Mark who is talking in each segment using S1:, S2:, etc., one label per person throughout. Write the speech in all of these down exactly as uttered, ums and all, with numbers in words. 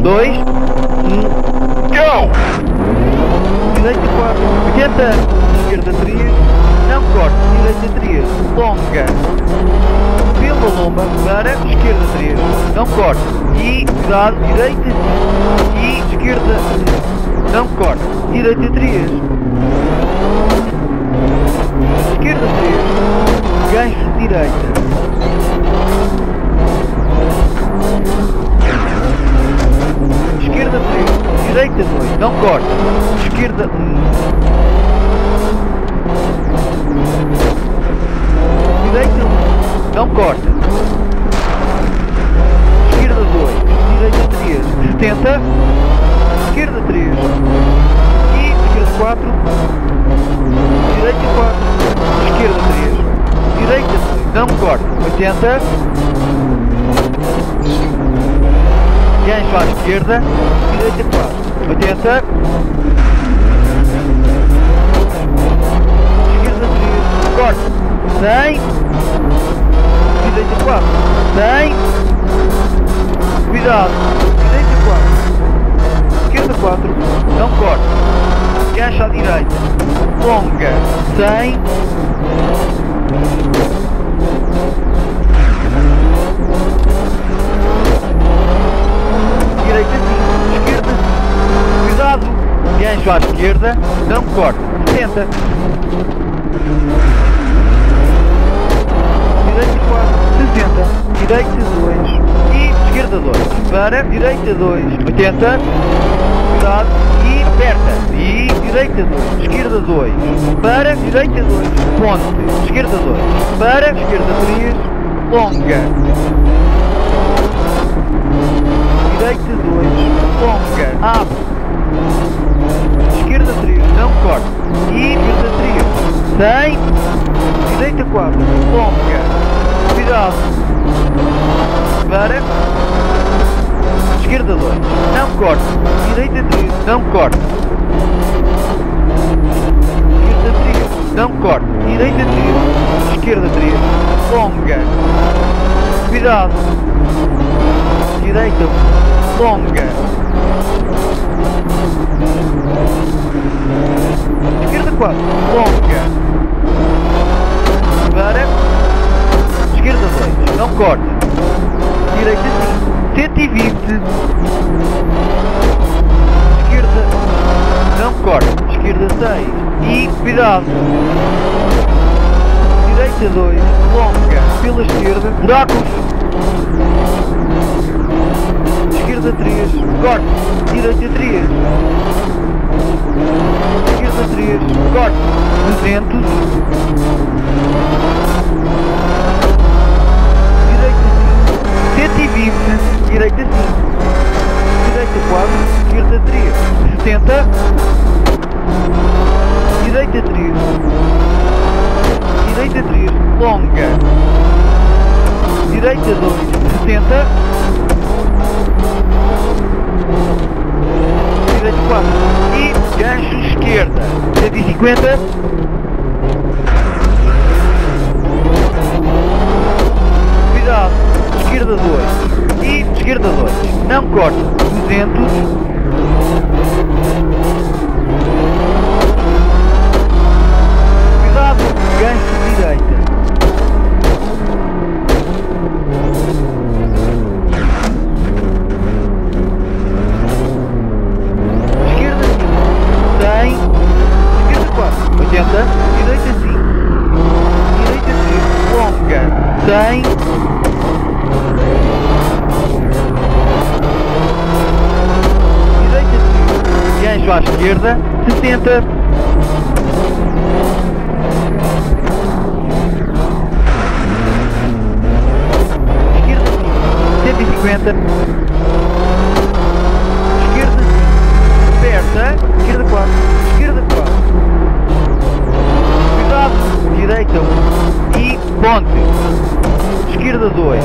S1: dois, um, go! Direita quatro, oitenta, esquerda três, não corte, direita três, longa, pela lomba, para, esquerda três, não corte, e, cuidado, direita e esquerda, não corte, direita três, esquerda três, gancho direita, esquerda três, direita dois, não corte, esquerda um, direita um, não corte, esquerda dois, direita três, setenta, esquerda três, e esquerda quatro, direita quatro, esquerda três, direita dois, não corte, oitenta, gancho à esquerda, direita quatro, oitenta, esquerda três, corte, cem, direita quatro, cem, cuidado, direita quatro, esquerda quatro, não corte, gancho à direita, longa, cem, direita cinco, esquerda, cuidado, gancho à esquerda, não corte, setenta, direita quatro, sessenta, direita dois e esquerda dois, para, direita dois, oitenta, cuidado, e aperta, e direita dois, esquerda dois, para, direita dois, ponte, esquerda dois, para, esquerda três, longa, direita dois, longa, abre, esquerda três, não corte, e esquerda três, cem, direita quatro, longa, cuidado, para, esquerda dois, não corte, direita três, não corte, esquerda três, não corte, direita três, esquerda três, longa, cuidado, direita um, longa, esquerda quatro, longa, para, esquerda dois, não corte, direita cinco, cento e vinte, esquerda, não corte, esquerda seis, e cuidado, direita dois, longa, pela esquerda, buracos, esquerda três, corte, direita três, esquerda três, corte, duzentos, direita cinco, cento e vinte, direita cinco, direita quatro, esquerda três, setenta, direita três, direita três, longa, direita dois, setenta, direita quatro, e gancho esquerda, cento e cinquenta, cuidado, esquerda dois, e esquerda dois, não corte, duzentos, cuidado, gancho direita, esquerda cinco, cem, esquerda quatro, oitenta, direita cinco, direita três, longa, cem, direita três, gancho à esquerda, sessenta, esquerda cinco, cento e cinquenta, esquerda cinco, aperta, esquerda quatro, esquerda quatro, cuidado, direita um, e ponte, esquerda dois,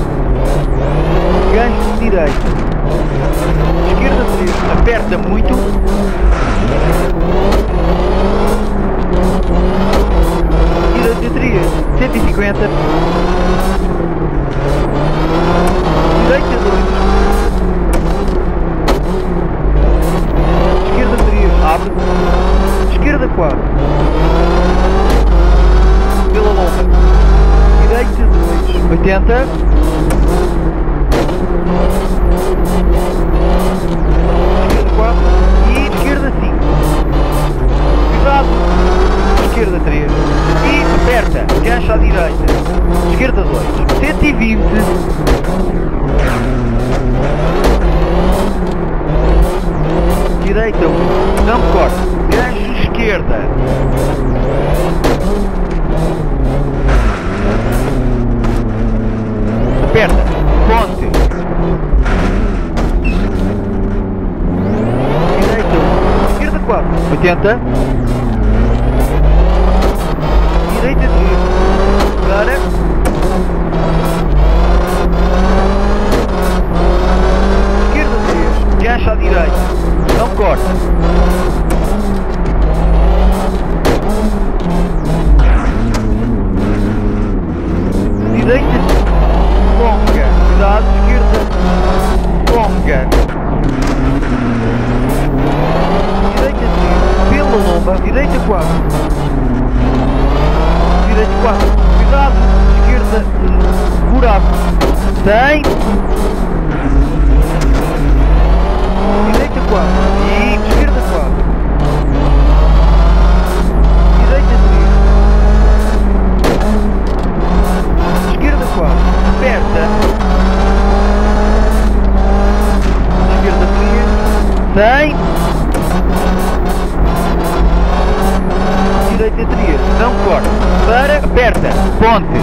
S1: gancho direita, esquerda três, aperta muito, direita três, cento e cinquenta, direita dois, oitenta. Esquerda quatro e esquerda cinco. Cuidado. Esquerda três e aperta, gancha à direita. Esquerda dois. cento e vinte. Direita um. Não corte. Gancho esquerda. Aperta. Ponte. Direita um. Esquerda quatro. oitenta. Direita três. Para. Esquerda três. Gancha à direita. Não corta. Direita longa. Cuidado. Esquerda longa. Direita três. Pela lomba. Direita quatro. Direita quatro. Cuidado. Esquerda buraco. cem. Direita quatro. E esquerda quatro. Direita três. Esquerda quatro. Aperta. Esquerda três. cem. Direita três. Não corta. Para. Aperta. Ponte.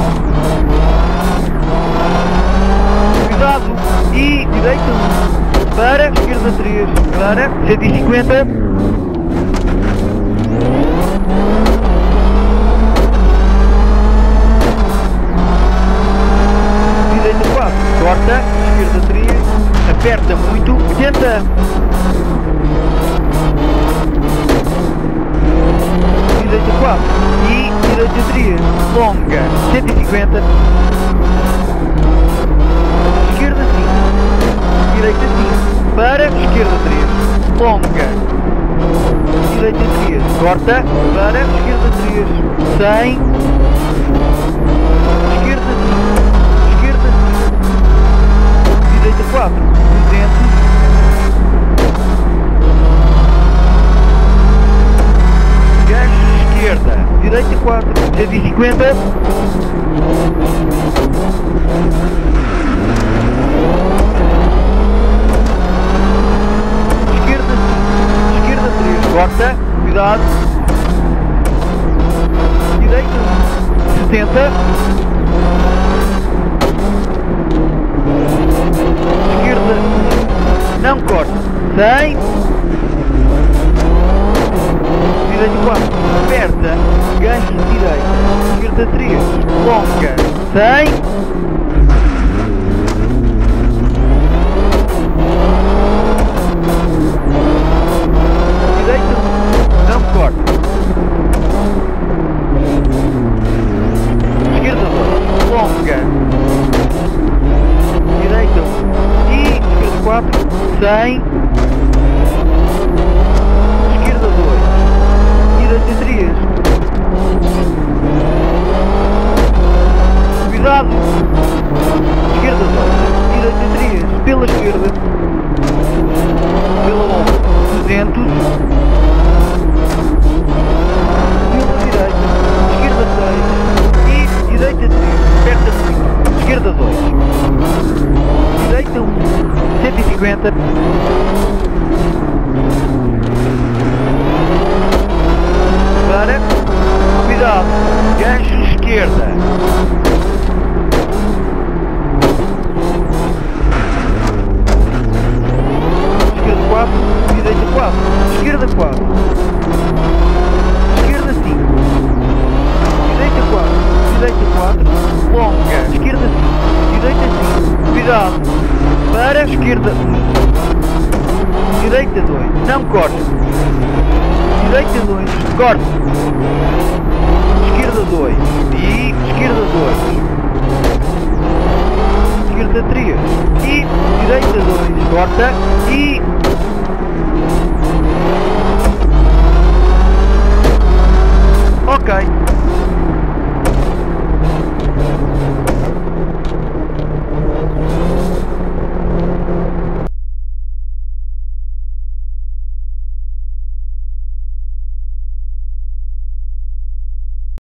S1: Cuidado. E direita um. Para, esquerda três, para, cento e cinquenta. Direita quatro, corta, esquerda três, aperta muito, oitenta. Direita quatro e direita três, longa, cento e cinquenta. Esquerda cinco, direita cinco. Para, esquerda três, longa, direita três, corta, para, esquerda três, cem, esquerda cinco, esquerda cinco, direita quatro, duzentos, gancho esquerda, direita quatro, cento e cinquenta, corta, cuidado, direita setenta, esquerda não corta, cem, direita quatro, aperta, gancho direita, esquerda três, longa, cem, não corta. Esquerda dois, longa. Direita um e esquerda quatro, cem. Esquerda dois, direita três. Cuidado. Esquerda dois, direita três, pela esquerda. Pela longa, duzentos. Direita três, aperta muito, esquerda dois, direita um, cento e cinquenta, para, cuidado, gancho esquerda, esquerda quatro, direita quatro, esquerda quatro, esquerda cinco, direita quatro, direita quatro, longa, esquerda cinco, direita cinco, cuidado, para, esquerda um, direita dois, não corta, direita dois, corta, esquerda dois,